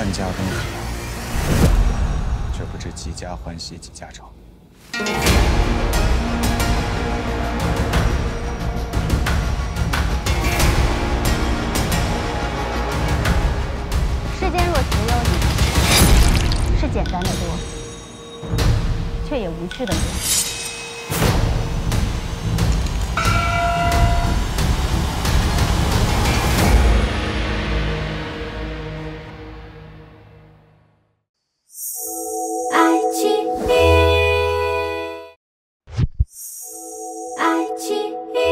万家公主，这不知几家欢喜几家愁。 世间若只有你，是简单的多，却也无趣的多。 iQiyi